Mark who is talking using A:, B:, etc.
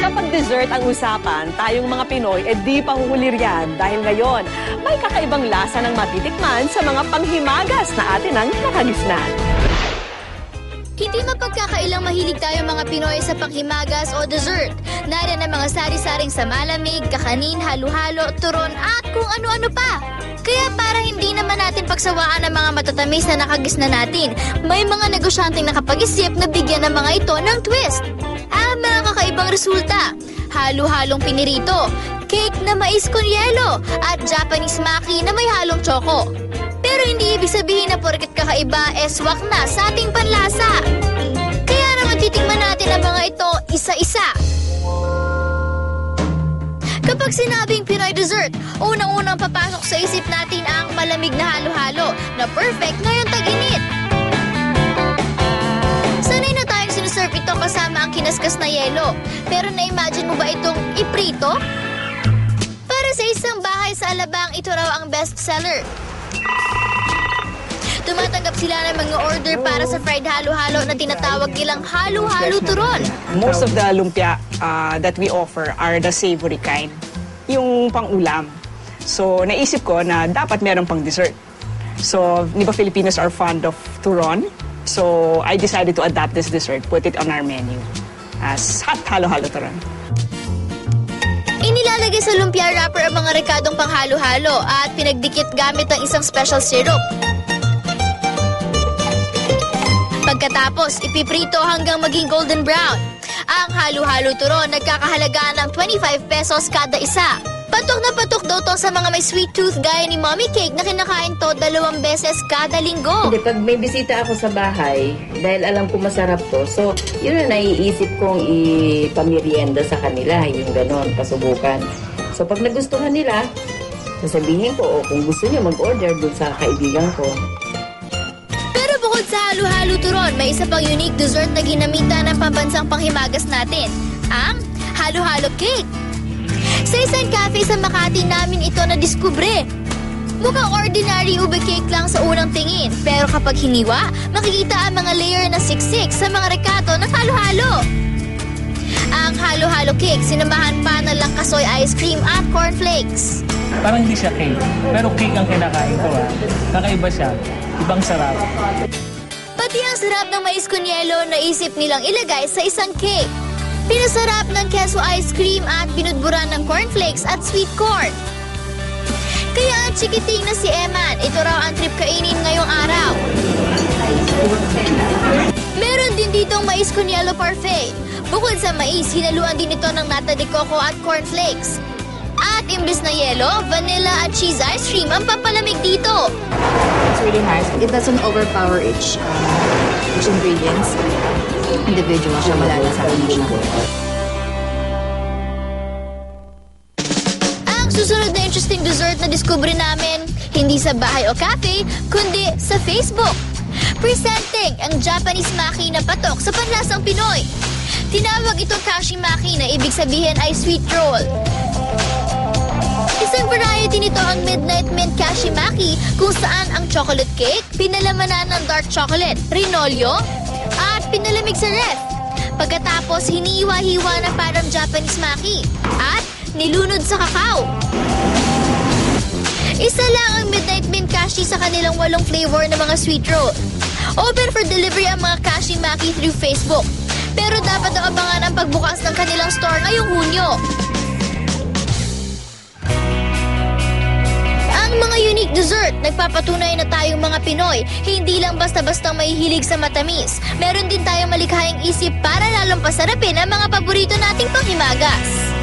A: Kapag dessert ang usapan, tayong mga Pinoy, di pahuhuli riyan dahil ngayon, may kakaibang lasa ng matitikman sa mga panghimagas na atin ang nakagisnan.
B: Hindi mapagkakailang mahilig tayo mga Pinoy sa panghimagas o dessert. Nariyan ang mga sari-saring sa malamig, kakanin, halo-halo, turon at kung ano-ano pa. Kaya para hindi naman natin pagsawaan ang mga matatamis na nakagisna natin, may mga negosyanteng nakapag-isip na bigyan ng mga ito ng twist. Ang mga kakaibang resulta, halo-halong pinirito, cake na mais con yelo, at Japanese maki na may halong choco. Pero hindi ibig sabihin na porket kakaiba, swak na sa ating panlasa. Kaya naman titikman natin ang mga ito isa-isa. Kapag sinabing Pinoy dessert, unang-unang papasok sa isip natin ang malamig na halo-halo na perfect ngayong tag-init. Sanay na tayong sinuserve ito kasama ang kinaskas na yelo. Pero na-imagine mo ba itong iprito? Para sa isang bahay sa Alabang, ito raw ang best seller. Tumatanggap sila ng mga order para sa fried halo-halo na tinatawag nilang halo-halo turon.
C: Most of the lumpia that we offer are the savory kind, yung pang-ulam. So, naisip ko na dapat meron pang dessert. So, di ba Filipinos are fond of turon? So, I decided to adapt this dessert, put it on our menu as hot halo-halo turon.
B: Inilalagay sa lumpia wrapper ang mga rekadong panghalo-halo at pinagdikit gamit ang isang special syrup. Pagkatapos, ipiprito hanggang maging golden brown. Ang halo-halo turon nagkakahalaga ng 25 pesos kada isa. Patok na patok daw to sa mga may sweet tooth gaya ni Mommy Cake na kinakain to 2 beses kada linggo.
D: Hindi, pag may bisita ako sa bahay, dahil alam ko masarap to, so yun na naiisip kong ipamerienda sa kanila, yung ganon, pasubukan. So pag nagustuhan nila, sasabihin ko, o kung gusto niyo mag-order dun sa kaibigan ko.
B: Bukod sa halo-halo turon, may isa pang unique dessert na ginamitan ng pambansang panghimagas natin, ang halo-halo cake. Sa isang cafe sa Makati namin ito nadiskubre. Mukhang ordinary ube cake lang sa unang tingin, pero kapag hiniwa, makikita ang mga layer na siksik sa mga rekato ng halo-halo. Ang halo-halo cake, sinamahan pa ng langkasoy ice cream at cornflakes.
E: Parang hindi siya cake, pero cake ang kinakain ko. Kakaiba siya, ibang sarap.
B: Pati ang sarap ng mais con yelo naisip nilang ilagay sa isang cake. Pinasarap ng queso ice cream at binudburan ng cornflakes at sweet corn. Kaya ang chikiting na si Eman, ito raw ang trip kainin ngayong araw. Meron din ditong mais con yelo parfait. Bukod sa mais, hinaluan din ito ng nata de coco at cornflakes. At imbis na yelo, vanilla at cheese ice cream ang pampalamig dito.
F: It's really nice. It doesn't overpower each ingredients. Individual siya, malalasahan mo siya.
B: Ang susunod na interesting dessert na discovery namin, hindi sa bahay o cafe, kundi sa Facebook. Presenting ang Japanese maki na patok sa panlasang Pinoy. Tinawag itong kashi maki na ibig sabihin ay sweet roll. Isang variety nito ang Midnight Mint Kashi Maki kung saan ang chocolate cake pinalamanan ng dark chocolate, rinolyo, at pinalamig sa ref. Pagkatapos, hiniwa-hiwa na parang Japanese maki at nilunod sa kakao. Isa lang ang Midnight Mint Kashi sa kanilang 8 flavor na mga sweet roll. Open for delivery ang mga Kashi Maki through Facebook. Pero dapat daw abangan ang pagbukas ng kanilang store ngayong Hunyo. Ang mga unique dessert, nagpapatunay na tayong mga Pinoy, hindi lang basta-bastang mahihilig sa matamis. Meron din tayong malikhaing isip para lalong pasarapin ang mga paborito nating panghimagas.